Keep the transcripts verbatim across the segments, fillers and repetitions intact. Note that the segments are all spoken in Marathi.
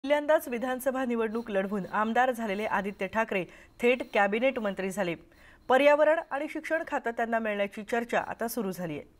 पहिल्यांदाच विधानसभा निवडणूक लढवून आमदार झालेले आदित्य ठाकरे थेट कॅबिनेट मंत्री झाले। पर्यावरण आणि शिक्षण खातं त्यांना मिळण्याची चर्चा आता सुरू झाली आहे।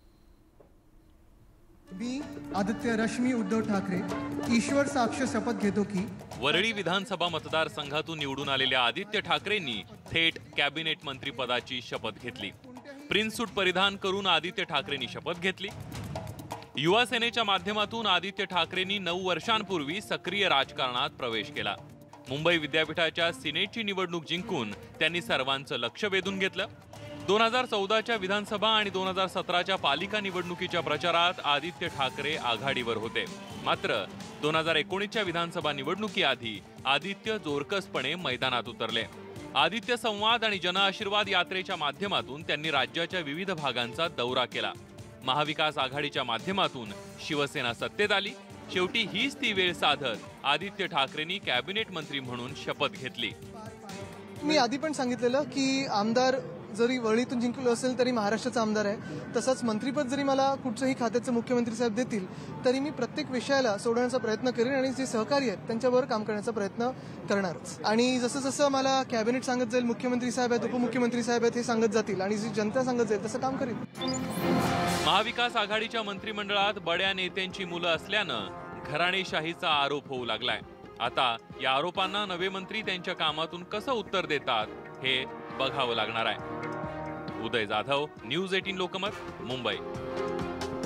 मी आदित्य रश्मी उद्धव ठाकरे ईश्वर साक्ष शपथ घेतो की वरळी विधानसभा मतदारसंघातून निवडून आलेल्या आदित्य ठाकरेंनी थेट कॅबिनेट मंत्रिपदाची शपथ घेतली। प्रिन्स सूट परिधान करून आदित्य ठाकरेंनी शपथ घेतली। युवा सेनेच्या माध्यमातून आदित्य ठाकरेंनी नऊ वर्षांपूर्वी सक्रिय राजकारणात प्रवेश केला। मुंबई विद्यापीठाच्या सिनेटची निवडणूक जिंकून त्यांनी सर्वांचं लक्ष वेधून घेतलं। दोन हजार चौदाच्या विधानसभा आणि दोन हजार सतराच्या पालिका निवडणुकीच्या प्रचारात आदित्य ठाकरे आघाडीवर होते। मात्र दोन हजार एकोणीसच्या विधानसभा निवडणुकीआधी आदित्य जोरकसपणे मैदानात उतरले। आदित्य संवाद आणि जनआशीर्वाद यात्रेच्या माध्यमातून त्यांनी राज्याच्या विविध भागांचा दौरा केला। महाविकास आघाडीच्या माध्यमातून शिवसेना सत्तेत आली। शेवटी हीच ती वेळ साधत आदित्य ठाकरेंनी कॅबिनेट मंत्री म्हणून शपथ घेतली। मी आधी पण सांगितलेलं की आमदार जरी वरळीतून जिंकलो असेल तरी महाराष्ट्राचा आमदार आहे। तसंच मंत्रीपद जरी मला कुठचंही खात्याचं मुख्यमंत्री साहेब देतील तरी मी प्रत्येक विषयाला सोडवण्याचा प्रयत्न करेन आणि जे सहकारी आहेत त्यांच्यावर काम करण्याचा प्रयत्न करणारच। आणि जसं जसं मला कॅबिनेट सांगत जाईल, मुख्यमंत्री साहेब आहेत, उपमुख्यमंत्री साहेब आहेत, हे सांगत जातील आणि जी जनता सांगत जाईल तसं काम करेन। महाविकास आघाडीच्या मंत्रिमंडळात बड्या नेत्यांची मुलं असल्यानं घराणेशाहीचा आरोप होऊ लागलाय। आता या आरोपांना नवे मंत्री त्यांच्या कामातून कसं उत्तर देतात हे बघावं लागणार आहे। उदय जाधव, न्यूज अठरा लोकमत, मुंबई।